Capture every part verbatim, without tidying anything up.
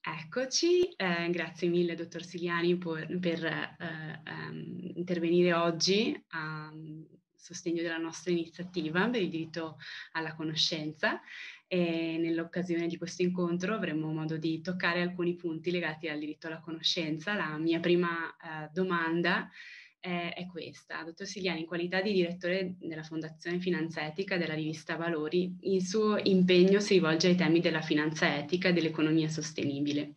Eccoci, eh, grazie mille dottor Siliani por- per eh, ehm, intervenire oggi a sostegno della nostra iniziativa per il diritto alla conoscenza, e nell'occasione di questo incontro avremo modo di toccare alcuni punti legati al diritto alla conoscenza. La mia prima eh, domanda eh, è questa. Dottor Siliani, in qualità di direttore della Fondazione Finanza Etica della rivista Valori, il suo impegno si rivolge ai temi della finanza etica e dell'economia sostenibile.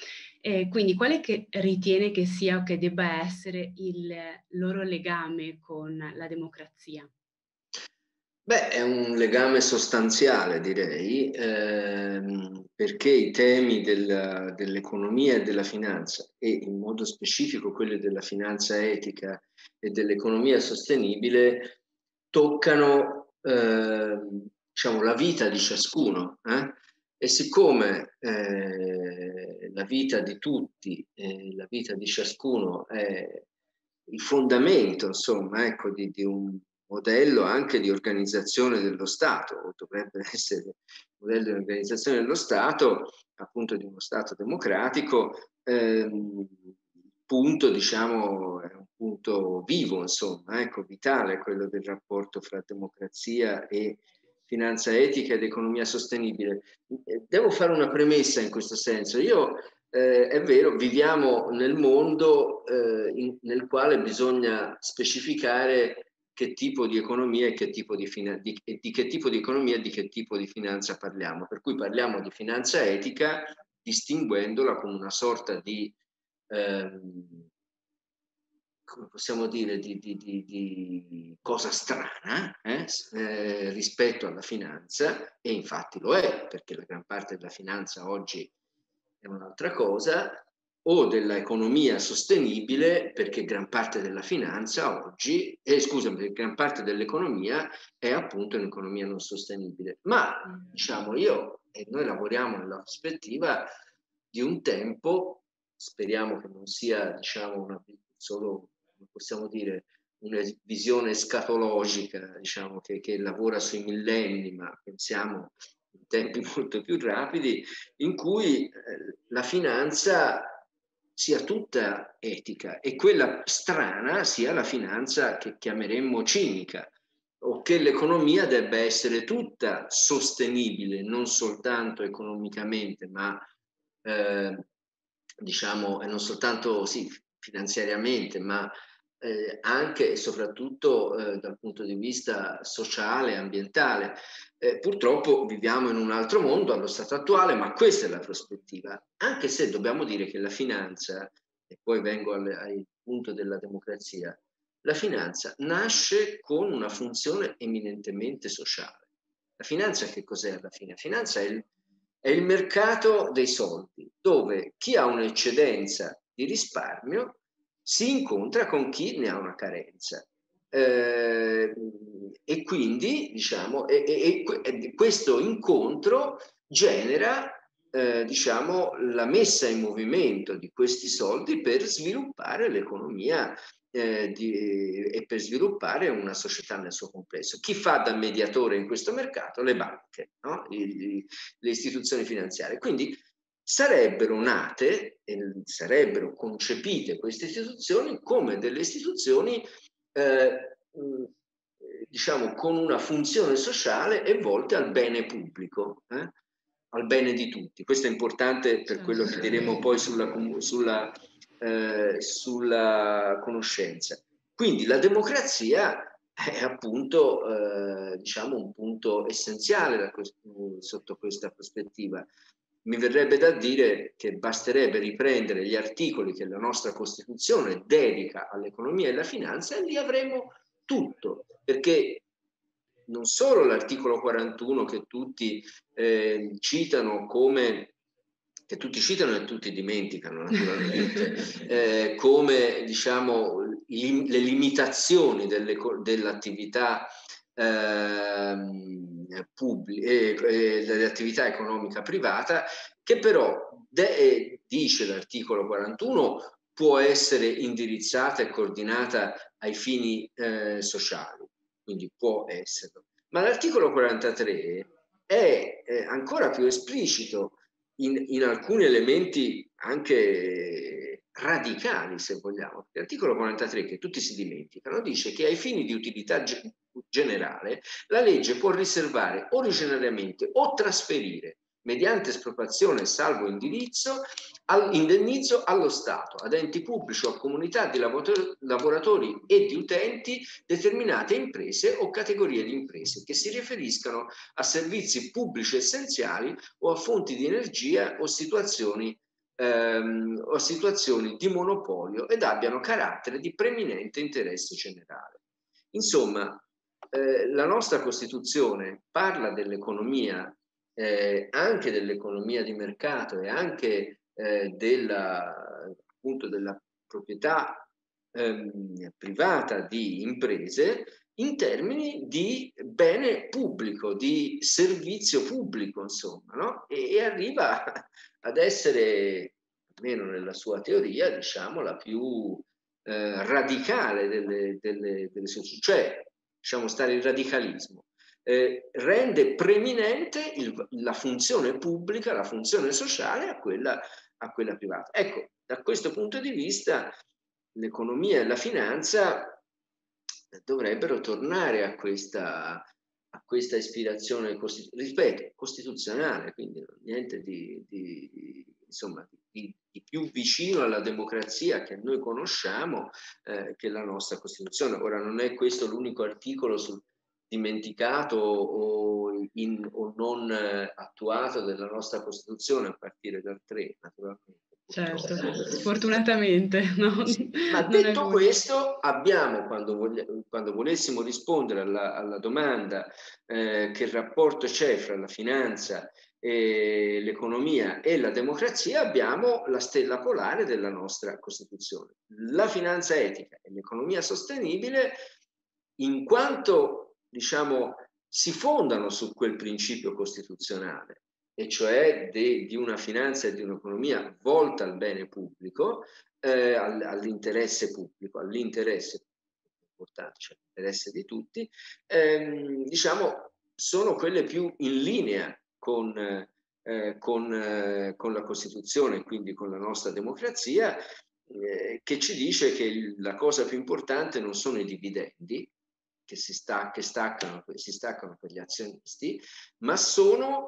E quindi quale che ritiene che sia o che debba essere il loro legame con la democrazia? Beh, è un legame sostanziale, direi, ehm, perché i temi del- dell'economia e della finanza, e in modo specifico quelli della finanza etica e dell'economia sostenibile, toccano, ehm, diciamo, la vita di ciascuno, eh? E siccome eh, la vita di tutti, eh, la vita di ciascuno è il fondamento, insomma, ecco, di, di un modello anche di organizzazione dello Stato, o dovrebbe essere un modello di organizzazione dello Stato, appunto di uno Stato democratico, ehm, punto, diciamo, è un punto vivo, insomma, ecco, vitale, quello del rapporto fra democrazia e finanza etica ed economia sostenibile. Devo fare una premessa in questo senso. Io eh, è vero, viviamo nel mondo eh, in, nel quale bisogna specificare che tipo di economia e che tipo di, fina- di, di che tipo di economia e di che tipo di finanza parliamo. Per cui parliamo di finanza etica distinguendola come una sorta di, ehm, come possiamo dire, di, di, di, di cosa strana eh? Eh, rispetto alla finanza, e infatti lo è, perché la gran parte della finanza oggi è un'altra cosa, o dell'economia sostenibile, perché gran parte della finanza oggi, eh, scusami, perché gran parte dell'economia è appunto un'economia non sostenibile. Ma diciamo io e noi lavoriamo nella prospettiva di un tempo, speriamo che non sia, diciamo, una, solo, come possiamo dire, una visione scatologica, diciamo, che, che lavora sui millenni, ma pensiamo in tempi molto più rapidi, in cui eh, la finanza sia tutta etica e quella strana sia la finanza che chiameremmo cinica, o che l'economia debba essere tutta sostenibile, non soltanto economicamente, ma eh, diciamo, e non soltanto sì, finanziariamente, ma eh, anche e soprattutto eh, dal punto di vista sociale e ambientale. Eh, purtroppo viviamo in un altro mondo allo stato attuale, ma questa è la prospettiva, anche se dobbiamo dire che la finanza, e poi vengo al, al punto della democrazia, la finanza nasce con una funzione eminentemente sociale. La finanza che cos'è alla fine? La finanza è il, è il mercato dei soldi, dove chi ha un'eccedenza di risparmio si incontra con chi ne ha una carenza. Eh, e quindi, diciamo, e, e, e questo incontro genera eh, diciamo, la messa in movimento di questi soldi per sviluppare l'economia eh, di, e per sviluppare una società nel suo complesso. Chi fa da mediatore in questo mercato? Le banche, no? I, i, le istituzioni finanziarie. Quindi sarebbero nate e sarebbero concepite queste istituzioni come delle istituzioni eh, diciamo con una funzione sociale e volte al bene pubblico, eh? Al bene di tutti. Questo è importante per quello che diremo poi sulla, sulla, eh, sulla conoscenza. Quindi la democrazia è appunto eh, diciamo un punto essenziale da questo, sotto questa prospettiva. Mi verrebbe da dire che basterebbe riprendere gli articoli che la nostra Costituzione dedica all'economia e alla finanza e lì avremo tutto, perché non solo l'articolo quarantuno che tutti eh, citano come che tutti citano e tutti dimenticano naturalmente, eh, come diciamo lim- le limitazioni dell'attività eh, pubblica e eh, dell'attività economica privata, che però de- dice l'articolo quarantuno può essere indirizzata e coordinata ai fini eh, sociali, quindi può esserlo. Ma l'articolo quarantatré è eh, ancora più esplicito in, in alcuni elementi anche radicali, se vogliamo. L'articolo quarantatré, che tutti si dimenticano, dice che ai fini di utilità ge- generale la legge può riservare originariamente o trasferire mediante espropriazione salvo indirizzo indennizzo allo Stato, ad enti pubblici o a comunità di lavoratori e di utenti determinate imprese o categorie di imprese che si riferiscano a servizi pubblici essenziali o a fonti di energia o situazioni, ehm, o situazioni di monopolio ed abbiano carattere di preminente interesse generale. Insomma, eh, la nostra Costituzione parla dell'economia, eh, anche dell'economia di mercato e anche eh, della, appunto della proprietà ehm, privata di imprese in termini di bene pubblico, di servizio pubblico, insomma, no? E, e arriva ad essere, almeno nella sua teoria, diciamo, la più eh, radicale delle, delle, delle soluzioni, cioè, lasciamo stare il radicalismo, eh, rende preminente il, la funzione pubblica, la funzione sociale a quella, a quella privata. Ecco, da questo punto di vista l'economia e la finanza dovrebbero tornare a questa, a questa ispirazione, ripeto, costituzionale, quindi niente di, di, insomma, di, di più vicino alla democrazia che noi conosciamo eh, che la nostra Costituzione. Ora non è questo l'unico articolo sul dimenticato o, in, o non eh, attuato della nostra Costituzione, a partire dal tre, naturalmente. Certo, sfortunatamente, no? Sì, ma Non è detto l'unico. questo, abbiamo, quando, voglia, quando volessimo rispondere alla, alla domanda eh, che rapporto c'è fra la finanza e l'economia e la democrazia, abbiamo la stella polare della nostra Costituzione. La finanza etica e l'economia sostenibile, in quanto, diciamo, si fondano su quel principio costituzionale, e cioè de, di una finanza e di un'economia volta al bene pubblico, eh, all'interesse pubblico, all'interesse importante, cioè l'interesse di tutti, ehm, diciamo, sono quelle più in linea con, eh, con, eh, con la Costituzione, quindi con la nostra democrazia, eh, che ci dice che il, la cosa più importante non sono i dividendi, che si, sta, che staccano, si staccano per gli azionisti, ma sono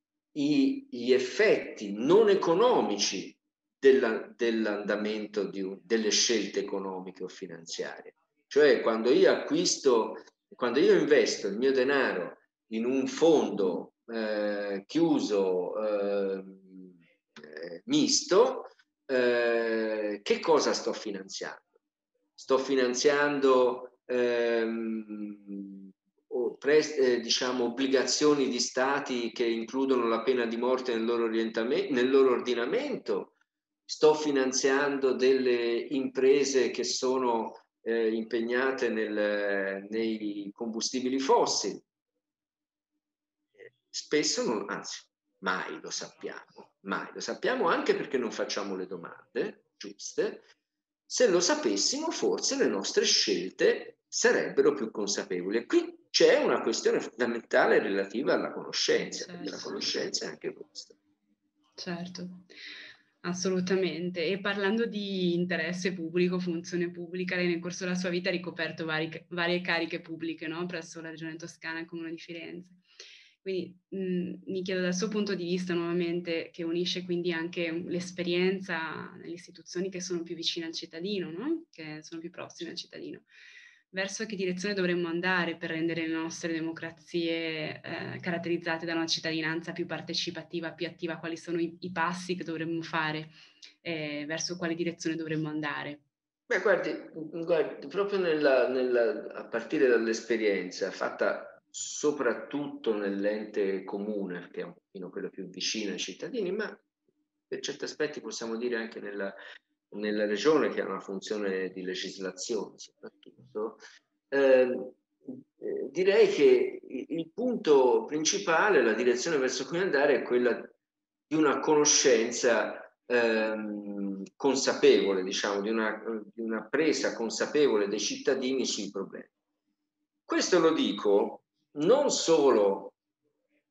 i, gli effetti non economici della, dell'andamento di un, delle scelte economiche o finanziarie. Cioè quando io acquisto, quando io investo il mio denaro in un fondo eh, chiuso eh, eh, misto, eh, che cosa sto finanziando? Sto finanziando ehm, o prest, eh, diciamo, obbligazioni di stati che includono la pena di morte nel loro, nel loro ordinamento, sto finanziando delle imprese che sono eh, impegnate nel, nei combustibili fossili. Spesso non, anzi, mai lo sappiamo, mai lo sappiamo anche perché non facciamo le domande giuste. Se lo sapessimo, forse le nostre scelte sarebbero più consapevoli. E qui c'è una questione fondamentale relativa alla conoscenza, certo. Perché la conoscenza è anche questa. Certo, assolutamente. E parlando di interesse pubblico, funzione pubblica, lei nel corso della sua vita ha ricoperto vari, varie cariche pubbliche, no? Presso la Regione Toscana e il Comune di Firenze. Quindi mh, mi chiedo dal suo punto di vista nuovamente, che unisce quindi anche l'esperienza nelle istituzioni che sono più vicine al cittadino, no? Che sono più prossime al cittadino. Verso che direzione dovremmo andare per rendere le nostre democrazie eh, caratterizzate da una cittadinanza più partecipativa, più attiva? Quali sono i, i passi che dovremmo fare? Eh, verso quale direzione dovremmo andare? Beh, guardi, guardi proprio nella, nella, a partire dall'esperienza fatta soprattutto nell'ente comune, che è un pochino quello più vicino ai cittadini, ma per certi aspetti possiamo dire anche nella, nella regione, che ha una funzione di legislazione soprattutto, eh, direi che il punto principale, la direzione verso cui andare è quella di una conoscenza ehm, consapevole, diciamo, di una, di una presa consapevole dei cittadini sui problemi. Questo lo dico non solo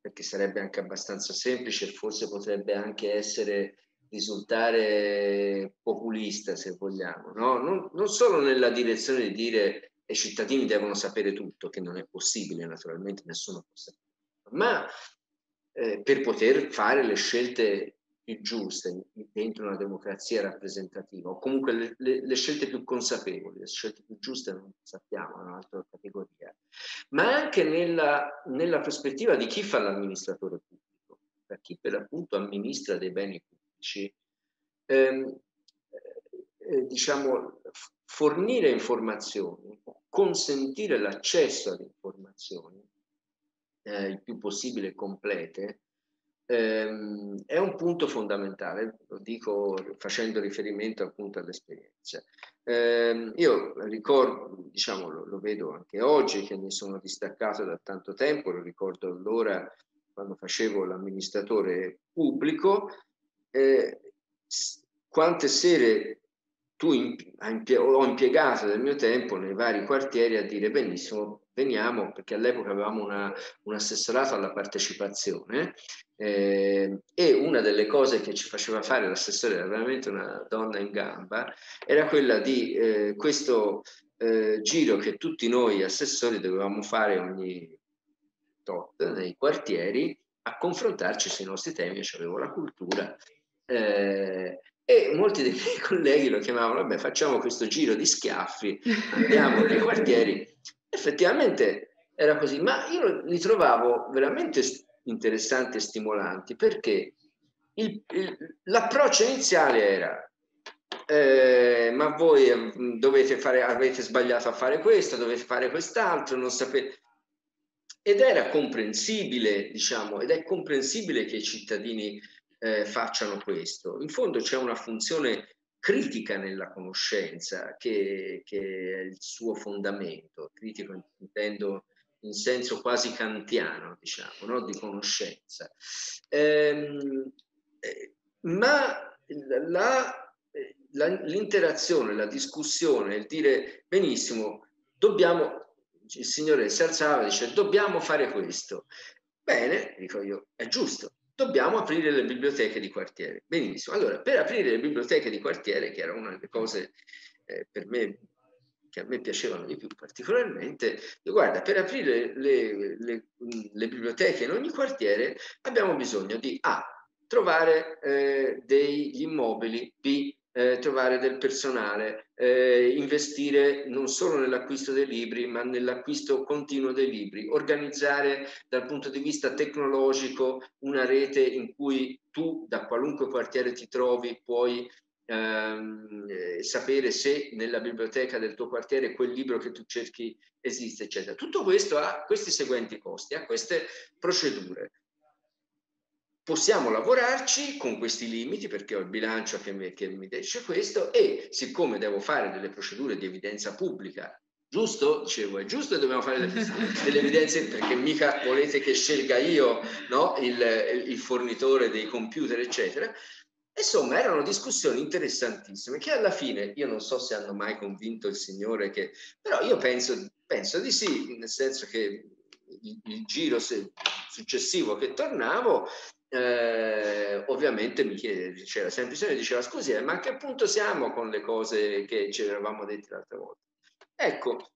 perché sarebbe anche abbastanza semplice e forse potrebbe anche essere, risultare populista, se vogliamo, no? Non, non solo nella direzione di dire che i cittadini devono sapere tutto, che non è possibile, naturalmente nessuno può sapere, ma eh, per poter fare le scelte più giuste dentro una democrazia rappresentativa, o comunque le, le, le scelte più consapevoli, le scelte più giuste non sappiamo, è un'altra categoria, ma anche nella, nella prospettiva di chi fa l'amministratore pubblico, per chi per l'appunto amministra dei beni pubblici, ehm, eh, diciamo, fornire informazioni, consentire l'accesso alle informazioni eh, il più possibile complete, ehm, è un punto fondamentale, lo dico facendo riferimento appunto all'esperienza. Eh, io ricordo, diciamo, lo, lo vedo anche oggi che mi sono distaccato da tanto tempo, lo ricordo allora quando facevo l'amministratore pubblico, eh, quante sere tu impie- ho impiegato del mio tempo nei vari quartieri a dire benissimo, veniamo, perché all'epoca avevamo una, un assessorato alla partecipazione eh, e una delle cose che ci faceva fare l'assessore, era veramente una donna in gamba, era quella di eh, questo eh, giro che tutti noi assessori dovevamo fare ogni tot nei quartieri a confrontarci sui nostri temi. Io avevo la cultura eh, e molti dei miei colleghi lo chiamavano, vabbè, facciamo questo giro di schiaffi, andiamo nei quartieri. Effettivamente era così, ma io li trovavo veramente interessanti e stimolanti, perché l'approccio iniziale era eh, ma voi dovete fare, avete sbagliato a fare questo, dovete fare quest'altro, non sapete. Ed era comprensibile, diciamo, ed è comprensibile che i cittadini eh, facciano questo. In fondo c'è una funzione critica nella conoscenza che, che è il suo fondamento. Critico intendo in senso quasi kantiano, diciamo, no? Di conoscenza. Ehm, eh, ma la, la, l'interazione, la discussione, il dire benissimo, dobbiamo, il signore si alzava e dice dobbiamo fare questo. Bene, dico io, è giusto, dobbiamo aprire le biblioteche di quartiere. Benissimo, allora per aprire le biblioteche di quartiere, che era una delle cose eh, per me che a me piacevano di più particolarmente, guarda, per aprire le, le, le biblioteche in ogni quartiere abbiamo bisogno di A, trovare eh, degli immobili, B, eh, trovare del personale, eh, investire non solo nell'acquisto dei libri, ma nell'acquisto continuo dei libri, organizzare dal punto di vista tecnologico una rete in cui tu da qualunque quartiere ti trovi puoi ehm, eh, sapere se nella biblioteca del tuo quartiere quel libro che tu cerchi esiste, eccetera. Tutto questo ha questi seguenti costi, ha queste procedure. Possiamo lavorarci con questi limiti perché ho il bilancio che mi, che mi dice questo, e siccome devo fare delle procedure di evidenza pubblica, giusto? Dicevo, è giusto che dobbiamo fare delle, delle evidenze, perché mica volete che scelga io, no? il, il fornitore dei computer, eccetera. Insomma, erano discussioni interessantissime che alla fine, io non so se hanno mai convinto il signore, che, però io penso, penso di sì, nel senso che il, il giro se, successivo che tornavo, eh, ovviamente mi chiede, diceva semplicemente, diceva scusi, eh, ma a che punto siamo con le cose che ci eravamo detti l'altra volta? Ecco,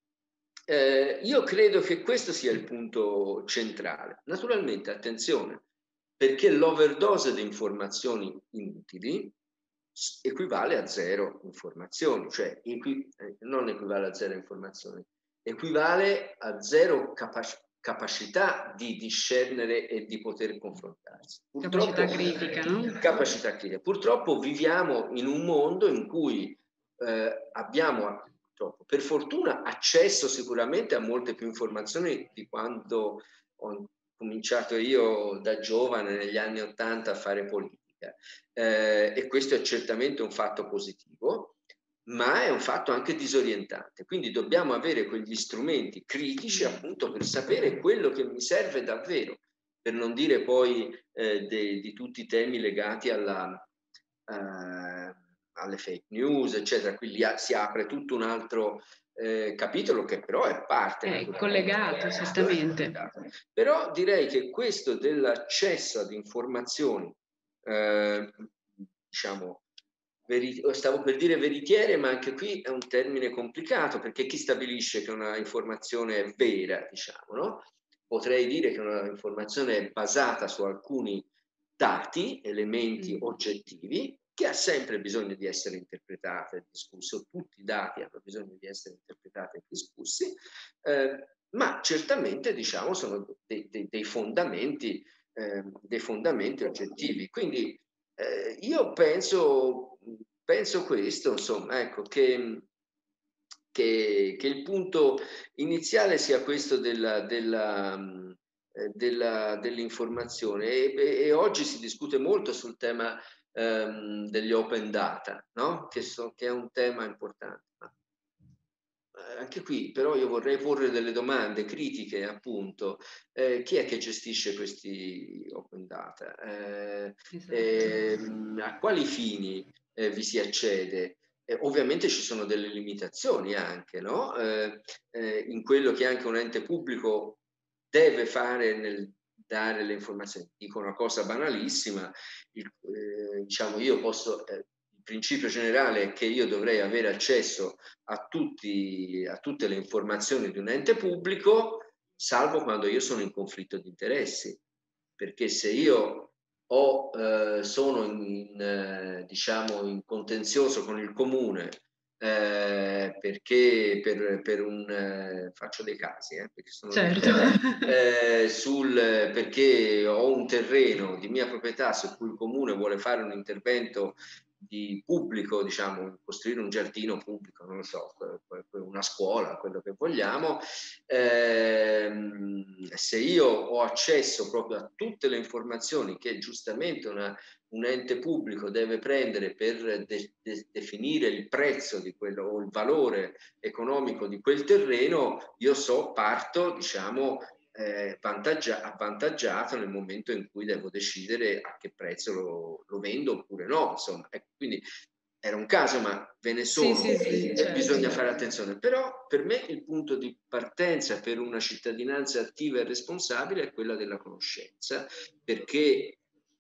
eh, io credo che questo sia il punto centrale. Naturalmente, attenzione, perché l'overdose di informazioni inutili equivale a zero informazioni, cioè equi, eh, non equivale a zero informazioni, equivale a zero capac- capacità di discernere e di poter confrontarsi. Purtroppo, capacità critica, no? Capacità critica. Purtroppo viviamo in un mondo in cui eh, abbiamo, purtroppo, per fortuna, accesso sicuramente a molte più informazioni di quando ho cominciato io da giovane negli anni Ottanta a fare politica. Eh, e questo è certamente un fatto positivo, ma è un fatto anche disorientante. Quindi dobbiamo avere quegli strumenti critici appunto per sapere quello che mi serve davvero, per non dire poi eh, de, di tutti i temi legati alla, eh, alle fake news, eccetera. Quindi si apre tutto un altro eh, capitolo che però è parte. È collegato, certamente. Però direi che questo dell'accesso ad informazioni, eh, diciamo, veri- stavo per dire veritiere, ma anche qui è un termine complicato, perché chi stabilisce che una informazione è vera, diciamo, no? Potrei dire che una informazione è basata su alcuni dati, elementi Mm. oggettivi, che ha sempre bisogno di essere interpretata e discussa. Tutti i dati hanno bisogno di essere interpretati e discussi, eh, ma certamente, diciamo, sono dei, dei, dei fondamenti, eh, dei fondamenti oggettivi. Quindi eh, io penso, penso questo, insomma, ecco, che, che, che il punto iniziale sia questo della, della, eh, della, dell'informazione e, e, e oggi si discute molto sul tema ehm, degli open data, no? Che, so, che è un tema importante. Ma, eh, anche qui però io vorrei porre delle domande critiche, appunto. Eh, chi è che gestisce questi open data? Eh, Esatto. ehm, a quali fini eh, vi si accede? Eh, ovviamente ci sono delle limitazioni anche, no? Eh, eh, in quello che anche un ente pubblico deve fare nel dare le informazioni. Dico una cosa banalissima, il, eh, diciamo io posso, eh, il principio generale è che io dovrei avere accesso a, tutti, a tutte le informazioni di un ente pubblico, salvo quando io sono in conflitto di interessi, perché se io o eh, sono in, eh, diciamo in contenzioso con il comune eh, perché per, per un eh, faccio dei casi eh, perché sono Certo. eh, sul perché ho un terreno di mia proprietà su cui il comune vuole fare un intervento di pubblico, diciamo, costruire un giardino pubblico, non lo so, una scuola, quello che vogliamo, ehm, se io ho accesso proprio a tutte le informazioni che giustamente una, un ente pubblico deve prendere per de, de, definire il prezzo di quello o il valore economico di quel terreno, io so, parto, diciamo, eh, vantaggia, avvantaggiato nel momento in cui devo decidere a che prezzo lo, lo vendo oppure no. Insomma, ecco, quindi era un caso, ma ve ne sono sì, sì, sì, e certo. bisogna fare attenzione. Però per me il punto di partenza per una cittadinanza attiva e responsabile è quella della conoscenza, perché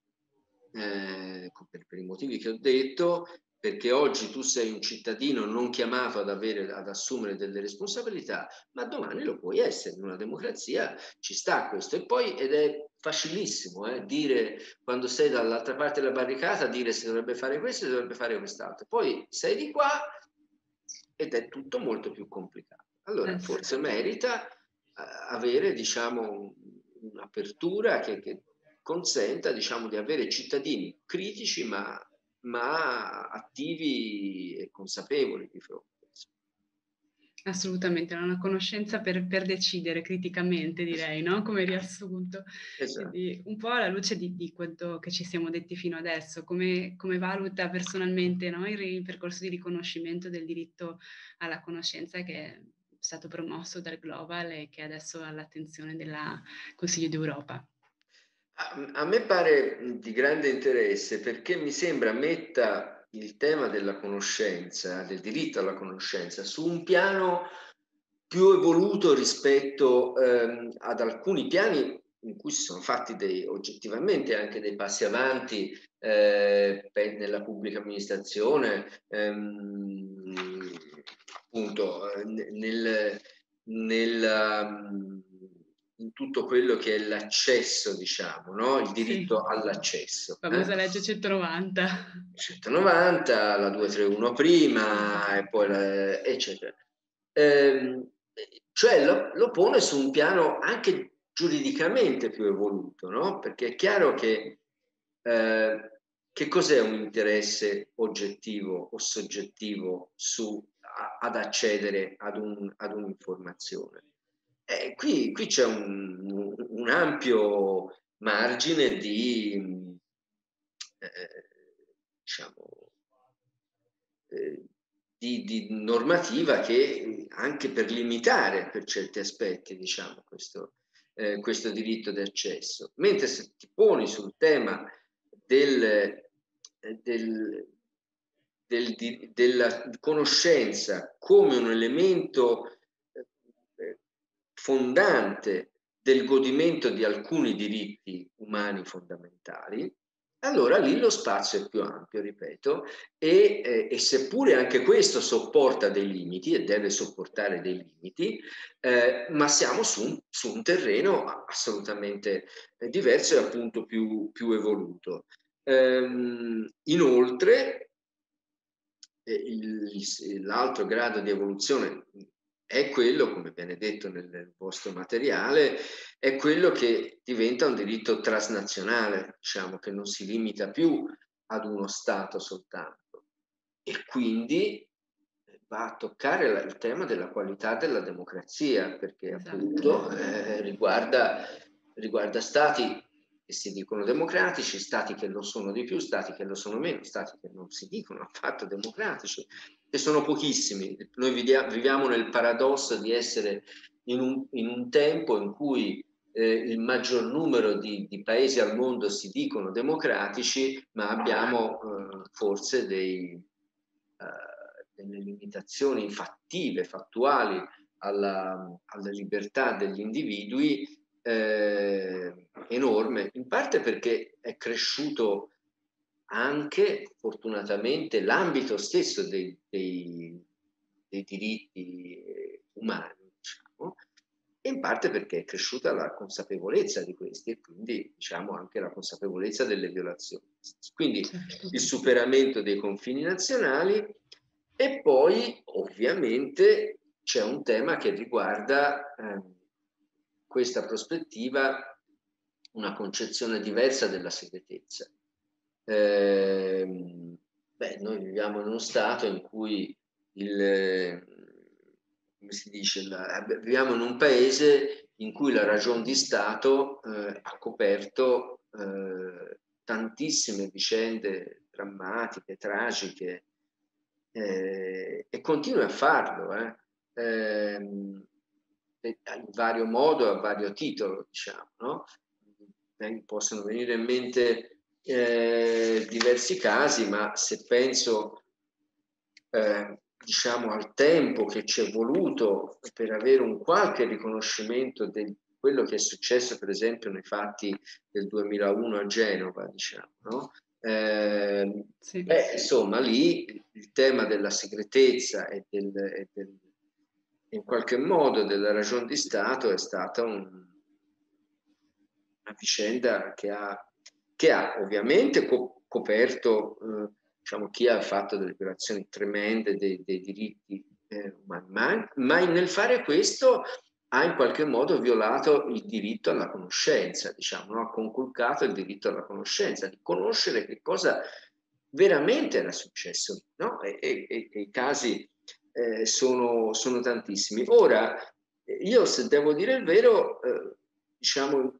eh, per, per i motivi che ho detto, perché oggi tu sei un cittadino non chiamato ad, avere, ad assumere delle responsabilità, ma domani lo puoi essere. In una democrazia ci sta questo. E poi, ed è facilissimo, eh, dire quando sei dall'altra parte della barricata, dire si dovrebbe fare questo, si dovrebbe fare quest'altro. Poi sei di qua ed è tutto molto più complicato. Allora, Eh, sì. forse merita eh, avere, diciamo, un'apertura che, che consenta, diciamo, di avere cittadini critici ma, ma attivi e consapevoli di fronte. Assolutamente, una conoscenza per, per decidere criticamente, direi, no? Come riassunto. Esatto. Quindi, un po' alla luce di, di quello che ci siamo detti fino adesso, come, come valuta personalmente, no? il, il percorso di riconoscimento del diritto alla conoscenza che è stato promosso dal Global e che adesso è all'attenzione del Consiglio d'Europa. A, a me pare di grande interesse perché mi sembra metta il tema della conoscenza, del diritto alla conoscenza, su un piano più evoluto rispetto ehm, ad alcuni piani in cui si sono fatti dei, oggettivamente anche dei passi avanti eh, nella pubblica amministrazione, ehm, appunto eh, nel, nel, in tutto quello che è l'accesso, diciamo, no? Il diritto Sì, all'accesso. famosa Eh? legge centonovanta. centonovanta, la duecentotrentaduno prima, e poi la, eccetera. Ehm, cioè lo, lo pone su un piano anche giuridicamente più evoluto, no? Perché è chiaro che eh, che cos'è un interesse oggettivo o soggettivo su, a, ad accedere ad, un, ad un'informazione? Eh, qui, qui c'è un, un ampio margine di, eh, diciamo, eh, di, di, normativa che anche per limitare per certi aspetti, diciamo, questo, eh, questo diritto di accesso. Mentre se ti poni sul tema del, del, del, di, della conoscenza come un elemento eh, fondante del godimento di alcuni diritti umani fondamentali, allora lì lo spazio è più ampio, ripeto, e, eh, e seppure anche questo sopporta dei limiti e deve sopportare dei limiti, eh, ma siamo su un, su un terreno assolutamente diverso e appunto più, più evoluto. Ehm, inoltre, eh, l'altro grado di evoluzione è quello, come viene detto nel vostro materiale, è quello che diventa un diritto transnazionale, diciamo, che non si limita più ad uno Stato soltanto. E quindi va a toccare la, il tema della qualità della democrazia, perché esatto. appunto eh, riguarda, riguarda stati che si dicono democratici, stati che lo sono di più, stati che lo sono meno, stati che non si dicono affatto democratici, che sono pochissimi. Noi viviamo nel paradosso di essere in un, in un tempo in cui eh, il maggior numero di, di paesi al mondo si dicono democratici, ma abbiamo eh, forse dei, eh, delle limitazioni fattive, fattuali alla, alla libertà degli individui eh, enorme, in parte perché è cresciuto anche fortunatamente l'ambito stesso dei, dei, dei diritti umani, diciamo, e in parte perché è cresciuta la consapevolezza di questi e quindi diciamo anche la consapevolezza delle violazioni. Quindi certo. Il superamento dei confini nazionali e poi ovviamente c'è un tema che riguarda eh, questa prospettiva, una concezione diversa della segretezza. Eh, beh, noi viviamo in uno stato in cui il, come si dice, la, viviamo in un paese in cui la ragion di Stato eh, ha coperto eh, tantissime vicende drammatiche, tragiche eh, e continua a farlo eh. Eh, in vario modo, a vario titolo, diciamo, no? Possono venire in mente eh, diversi casi, ma se penso eh, diciamo al tempo che ci è voluto per avere un qualche riconoscimento di quello che è successo per esempio nei fatti del duemilauno a Genova, diciamo, no? Eh, sì. Beh, insomma, lì il tema della segretezza e, del, e del, in qualche modo della ragion di Stato è stata un, una vicenda che ha, che ha ovviamente co- coperto eh, diciamo, chi ha fatto delle violazioni tremende dei, dei diritti eh, umani, ma, ma nel fare questo ha in qualche modo violato il diritto alla conoscenza, diciamo, no? Ha conculcato il diritto alla conoscenza, di conoscere che cosa veramente era successo, no? E, e, e i casi eh, sono, sono tantissimi. Ora, io se devo dire il vero, eh, diciamo,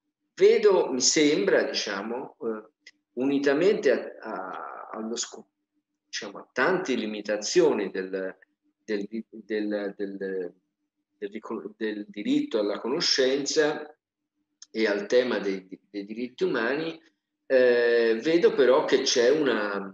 vedo, mi sembra, diciamo, eh, unitamente a, a, allo scopo, diciamo, a tante limitazioni del, del, del, del, del, del diritto alla conoscenza e al tema dei, dei diritti umani, eh, vedo però che c'è una...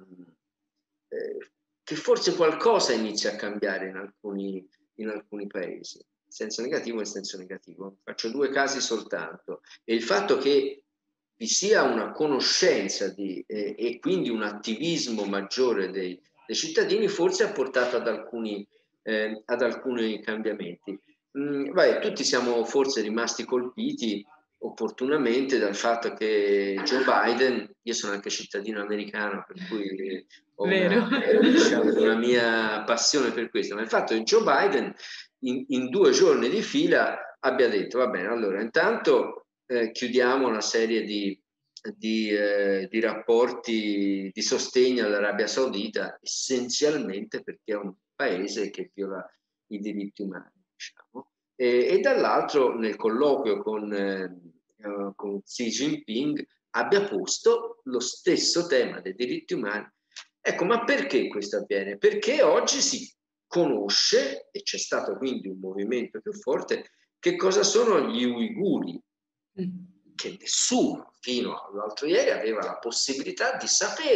Eh, che forse qualcosa inizia a cambiare in alcuni, in alcuni paesi, senso negativo e senso negativo. Faccio due casi soltanto. E il fatto che vi sia una conoscenza di, eh, e quindi un attivismo maggiore dei, dei cittadini forse ha portato ad alcuni, eh, ad alcuni cambiamenti. Mm, vai, tutti siamo forse rimasti colpiti opportunamente dal fatto che Joe Biden, io sono anche cittadino americano, per cui ho una, diciamo, una mia passione per questo, ma il fatto che Joe Biden in, in due giorni di fila abbia detto, va bene, allora intanto eh, chiudiamo una serie di, di, eh, di rapporti di sostegno all'Arabia Saudita, essenzialmente perché è un paese che viola i diritti umani, diciamo. E, e dall'altro nel colloquio con, eh, con Xi Jinping abbia posto lo stesso tema dei diritti umani. Ecco, ma perché questo avviene? Perché oggi si conosce, e c'è stato quindi un movimento più forte, che cosa sono gli uiguri, che nessuno fino all'altro ieri aveva la possibilità di sapere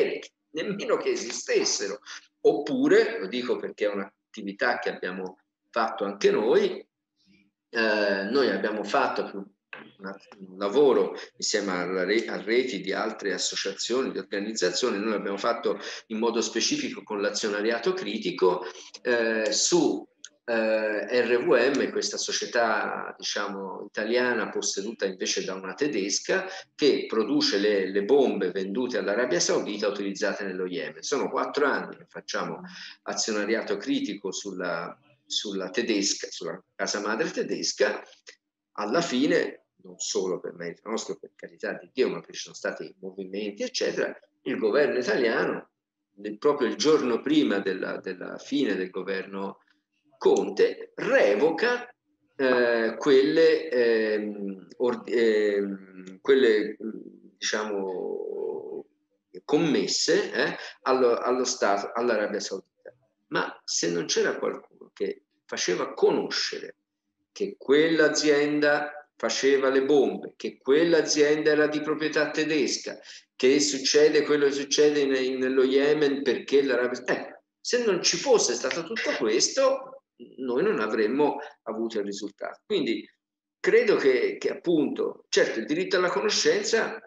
nemmeno che esistessero. Oppure, lo dico perché è un'attività che abbiamo fatto anche noi, eh, noi abbiamo fatto più un lavoro insieme alla re, a reti di altre associazioni, di organizzazioni. Noi l'abbiamo fatto in modo specifico con l'azionariato critico eh, su eh, R V M, questa società diciamo italiana posseduta invece da una tedesca che produce le, le bombe vendute all'Arabia Saudita utilizzate nello Yemen. Sono quattro anni che facciamo azionariato critico sulla, sulla tedesca, sulla casa madre tedesca. Alla fine, non solo per merito nostro, per carità di Dio, ma perché ci sono stati movimenti, eccetera, il governo italiano, proprio il giorno prima della, della fine del governo Conte, revoca eh, quelle, eh, or, eh, quelle diciamo, commesse eh, allo, allo Stato, all'Arabia Saudita. Ma se non c'era qualcuno che faceva conoscere che quell'azienda faceva le bombe, che quell'azienda era di proprietà tedesca, che succede quello che succede in, in, nello Yemen perché l'Arabia... Eh, se non ci fosse stato tutto questo, noi non avremmo avuto il risultato. Quindi credo che, che appunto, certo, il diritto alla conoscenza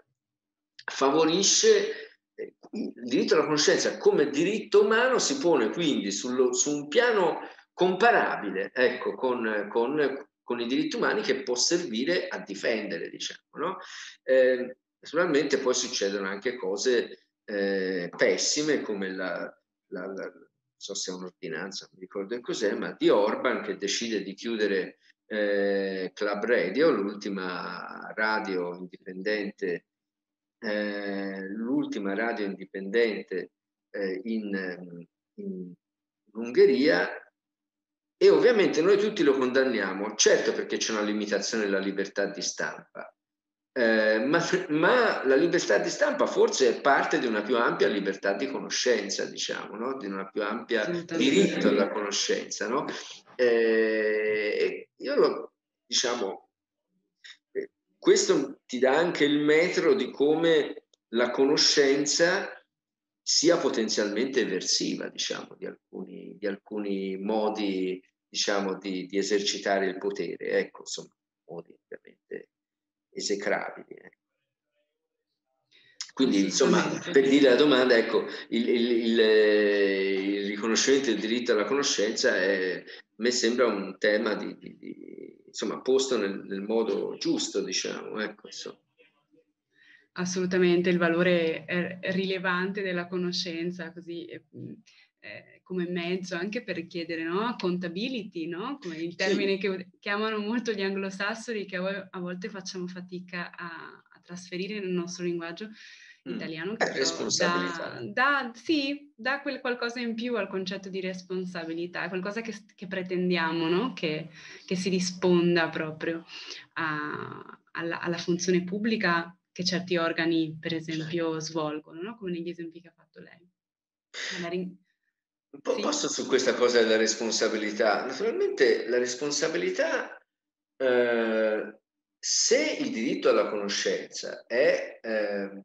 favorisce, eh, il diritto alla conoscenza come diritto umano si pone quindi sullo, su un piano comparabile, ecco, con, con, con i diritti umani che può servire a difendere, diciamo, no? Eh, naturalmente poi succedono anche cose eh, pessime come la, la, la, non so se è un'ordinanza, non mi ricordo cos'è, ma di Orban che decide di chiudere eh, Club Radio, l'ultima radio indipendente, eh, l'ultima radio indipendente eh, in, in Ungheria, e ovviamente noi tutti lo condanniamo, certo perché c'è una limitazione della libertà di stampa, eh, ma, ma la libertà di stampa forse è parte di una più ampia libertà di conoscenza, diciamo, no? Di una più ampia diritto alla conoscenza, no? Eh, io lo, diciamo, questo ti dà anche il metro di come la conoscenza sia potenzialmente eversiva, diciamo, di alcuni, di alcuni modi, diciamo, di, di esercitare il potere. Ecco, insomma, modi ovviamente esecrabili. Eh. Quindi, insomma, per dire la domanda, ecco, il, il, il, il riconoscimento del diritto alla conoscenza è, a me sembra un tema di, di, di insomma, posto nel, nel modo giusto, diciamo, ecco, insomma. Assolutamente, il valore rilevante della conoscenza, così eh, come mezzo anche per richiedere, no? Accountability, no? Come il termine sì. che chiamano molto gli anglosassoni, che a volte facciamo fatica a, a trasferire nel nostro linguaggio mm. italiano, che eh, responsabilità. Dà, dà, sì, dà quel qualcosa in più al concetto di responsabilità, qualcosa che, che pretendiamo, no? Che, che si risponda proprio a, alla, alla funzione pubblica che certi organi, per esempio, svolgono, no? Come negli esempi che ha fatto lei. Magari... Un po' sì. Posso su questa cosa della responsabilità. Naturalmente la responsabilità, eh, se il diritto alla conoscenza è, eh,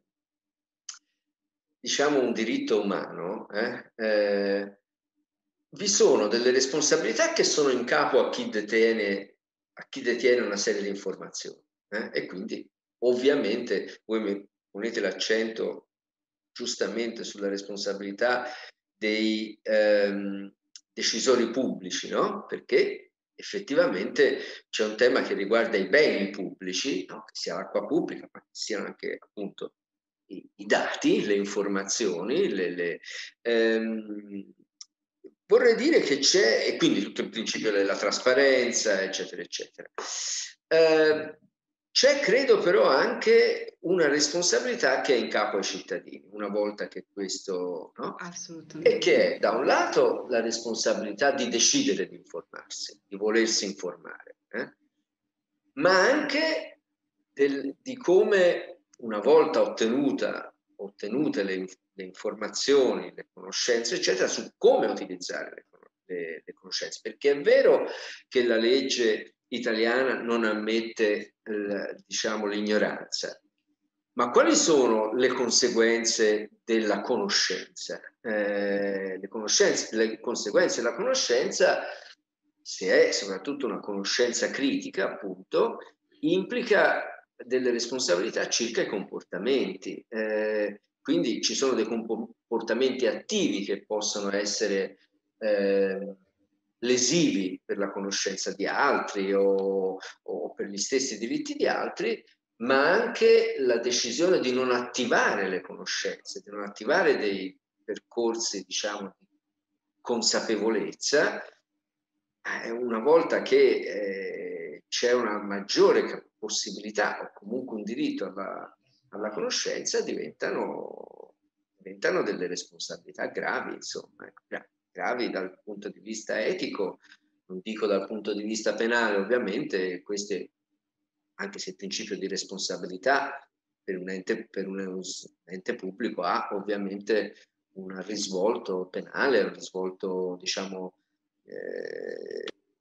diciamo, un diritto umano, eh, eh, vi sono delle responsabilità che sono in capo a chi detiene, a chi detiene una serie di informazioni. Eh? E quindi ovviamente voi mi ponete l'accento giustamente sulla responsabilità dei ehm, decisori pubblici, no? Perché effettivamente c'è un tema che riguarda i beni pubblici, no? Che sia l'acqua pubblica, ma che siano anche appunto i, i dati, le informazioni, le, le, ehm, vorrei dire che c'è, e quindi tutto il principio della trasparenza, eccetera, eccetera. Eh, c'è, credo, però anche una responsabilità che è in capo ai cittadini, una volta che questo, no? Assolutamente. E che è, da un lato, la responsabilità di decidere di informarsi, di volersi informare, eh? Ma anche del, di come, una volta ottenuta, ottenute le, le informazioni, le conoscenze, eccetera, su come utilizzare le, le, le conoscenze. Perché è vero che la legge italiana non ammette, eh, diciamo, l'ignoranza, Ma quali sono le conseguenze della conoscenza? Eh, le, conoscenze, le conseguenze della conoscenza, se è soprattutto una conoscenza critica, appunto, implica delle responsabilità circa i comportamenti. Eh, quindi ci sono dei comportamenti attivi che possono essere eh, lesivi per la conoscenza di altri o, o per gli stessi diritti di altri, ma anche la decisione di non attivare le conoscenze, di non attivare dei percorsi, diciamo, di consapevolezza, eh, una volta che eh, c'è una maggiore possibilità o comunque un diritto alla, alla conoscenza, diventano, diventano delle responsabilità gravi, insomma, gravi dal punto di vista etico, non dico dal punto di vista penale, ovviamente, queste, anche se il principio di responsabilità per un ente, per un ente pubblico ha ovviamente un risvolto penale, un risvolto, diciamo, eh,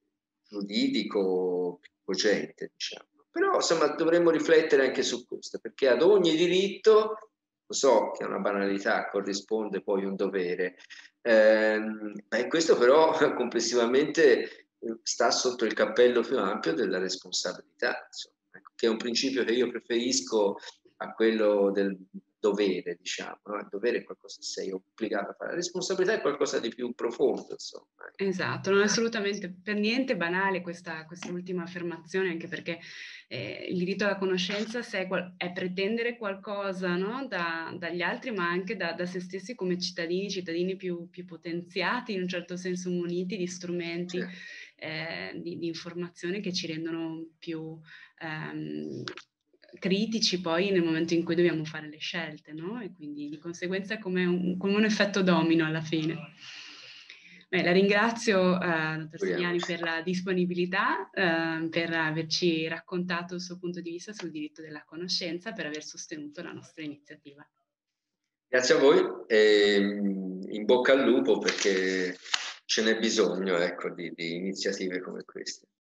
giuridico più cogente, diciamo. Però, insomma, dovremmo riflettere anche su questo, perché ad ogni diritto, lo so che è una banalità, corrisponde poi un dovere. Eh, beh, questo però complessivamente sta sotto il cappello più ampio della responsabilità, insomma, ecco, che è un principio che io preferisco a quello del dovere, diciamo. No? Il dovere è qualcosa che sei obbligato a fare, la responsabilità è qualcosa di più profondo, insomma. Esatto, non è assolutamente per niente banale questa, questa ultima affermazione, anche perché eh, il diritto alla conoscenza se è, è pretendere qualcosa, no? da, dagli altri, ma anche da, da se stessi come cittadini, cittadini più, più potenziati, in un certo senso muniti di strumenti Sì. eh, di, di informazione che ci rendono più ehm, critici poi nel momento in cui dobbiamo fare le scelte, no? E quindi di conseguenza come un, come un effetto domino alla fine. Beh, la ringrazio, eh, dottor Siliani, per la disponibilità, eh, per averci raccontato il suo punto di vista sul diritto della conoscenza, per aver sostenuto la nostra iniziativa. Grazie a voi e in bocca al lupo perché ce n'è bisogno, ecco, di, di iniziative come queste.